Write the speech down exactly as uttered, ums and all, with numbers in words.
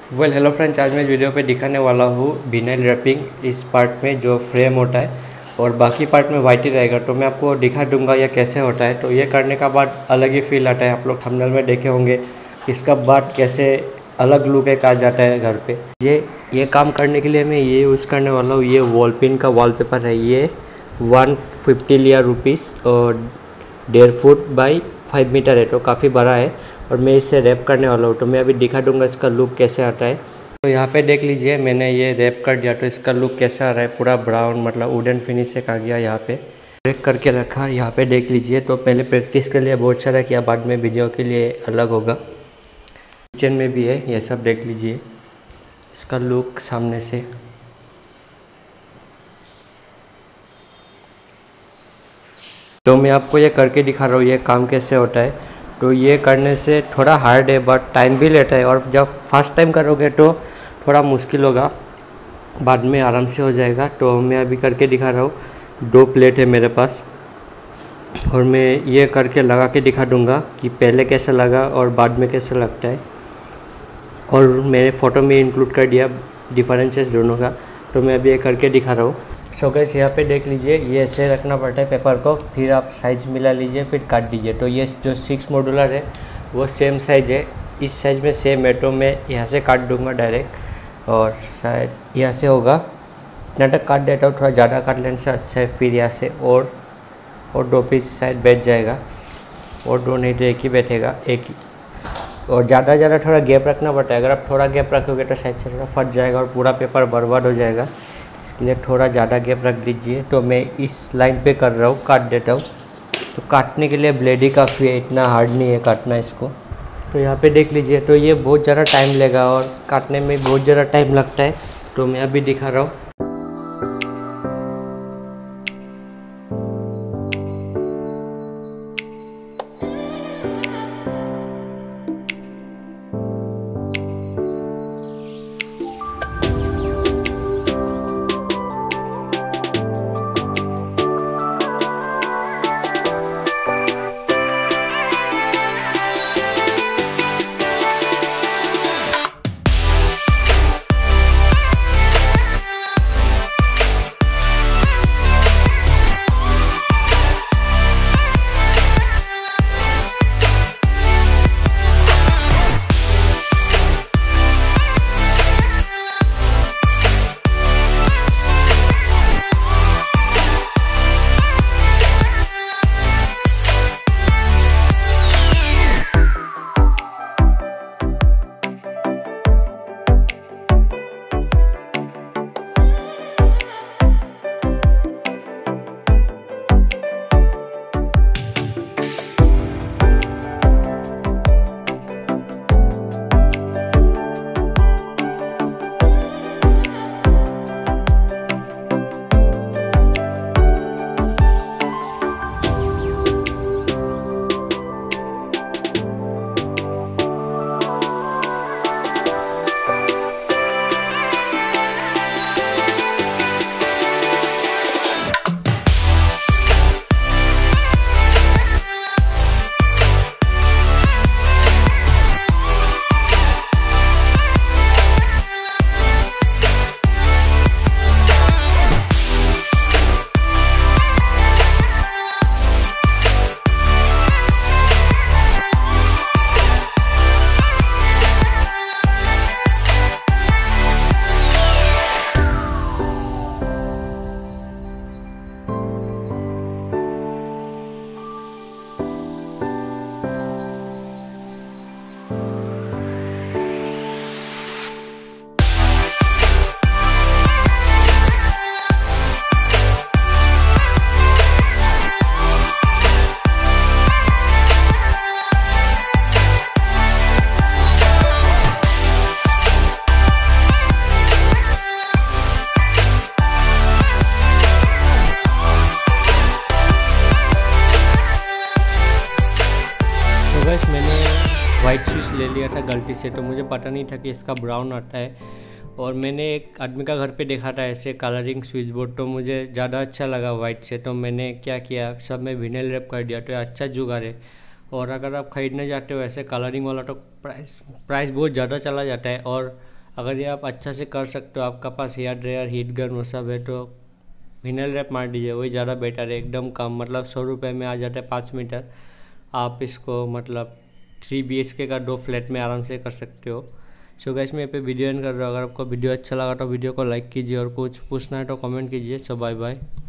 Well hello friends, आज मैं इस वीडियो पे दिखाने वाला हूँ विनाइल रैपिंग इस पार्ट में जो फ्रेम होता है और बाकी पार्ट में वाइट ही रहेगा। तो मैं आपको दिखा दूंगा यह कैसे होता है। तो ये करने का बाद अलग ही फील आता है। आप लोग थंबनेल में देखे होंगे इसका बाद कैसे अलग लुक एक आ जाता है घर पे। ये ये काम करने के लिए मैं ये यूज़ करने वाला हूँ। ये वॉल पिन का वॉलपेपर है। ये वन फिफ्टी लिया रुपीज़ और डेढ़ फुट बाई फाइव मीटर है, तो काफ़ी बड़ा है और मैं इसे रैप करने वाला हूँ। तो मैं अभी दिखा दूंगा इसका लुक कैसे आता है। तो यहाँ पे देख लीजिए मैंने ये रैप कर दिया। तो इसका लुक कैसा आ रहा है, पूरा ब्राउन मतलब वुडन फिनिश एक आ गया। यहाँ पे ब्रेक करके रखा, यहाँ पे देख लीजिए। तो पहले प्रैक्टिस के लिए बहुत सारा किया, बाद में वीडियो के लिए अलग होगा। किचन में भी है, ये सब देख लीजिए इसका लुक सामने से। तो मैं आपको ये करके दिखा रहा हूँ ये काम कैसे होता है। तो ये करने से थोड़ा हार्ड है बट टाइम भी लेता है, और जब फर्स्ट टाइम करोगे तो थोड़ा मुश्किल होगा, बाद में आराम से हो जाएगा। तो मैं अभी करके दिखा रहा हूँ। दो प्लेट है मेरे पास और मैं ये करके लगा के दिखा दूँगा कि पहले कैसा लगा और बाद में कैसा लगता है। और मैंने फ़ोटो में इंक्लूड कर दिया डिफरेंसेस दोनों का। तो मैं अभी ये करके दिखा रहा हूँ। सो गाइस यहाँ पे देख लीजिए, ये ऐसे रखना पड़ता है पेपर को, फिर आप साइज़ मिला लीजिए, फिर काट दीजिए। तो ये जो सिक्स मॉड्यूलर है वो सेम साइज़ है, इस साइज़ में सेम है। तो मैं यहाँ से काट दूंगा डायरेक्ट, और शायद यहाँ से होगा। इतना तक काट देता हूँ, थोड़ा ज़्यादा काट लेने से अच्छा है। फिर यहाँ से और और दो पीस शायद बैठ जाएगा, और दो नहीं तो एक ही बैठेगा, एक ही। और ज़्यादा ज़्यादा थोड़ा गैप रखना पड़ता है। अगर आप थोड़ा गैप रखोगे तो साइड से थोड़ा फट जाएगा और पूरा पेपर बर्बाद हो जाएगा। इसके लिए थोड़ा ज़्यादा गैप रख लीजिए। तो मैं इस लाइन पे कर रहा हूँ, काट देता हूँ। तो काटने के लिए ब्लेड ही काफ़ी है, इतना हार्ड नहीं है काटना इसको। तो यहाँ पे देख लीजिए। तो ये बहुत ज़्यादा टाइम लेगा और काटने में बहुत ज़्यादा टाइम लगता है। तो मैं अभी दिखा रहा हूँ। वाइट स्विच ले लिया था गलती से, तो मुझे पता नहीं था कि इसका ब्राउन आता है। और मैंने एक आदमी का घर पे देखा था ऐसे कलरिंग स्विच बोर्ड, तो मुझे ज़्यादा अच्छा लगा वाइट से। तो मैंने क्या किया, सब में विनाइल रैप कर दिया। तो अच्छा जुगाड़ है। और अगर आप ख़रीदने जाते हो ऐसे कलरिंग वाला तो प्राइस प्राइस बहुत ज़्यादा चला जाता है। और अगर ये आप अच्छा से कर सकते हो, आपका पास हेयर ड्रायर, हीट गन वो सब है, तो विनल रैप मार दीजिए, वही ज़्यादा बेटर है। एकदम कम, मतलब सौ रुपये में आ जाता है पाँच मीटर। आप इसको मतलब थ्री बी एच के का दो फ्लैट में आराम से कर सकते हो। सो गाइस मैं यहाँ पे वीडियो एंड कर रहा हूँ। अगर आपको वीडियो अच्छा लगा तो वीडियो को लाइक कीजिए और कुछ पूछना है तो कमेंट कीजिए। So bye bye.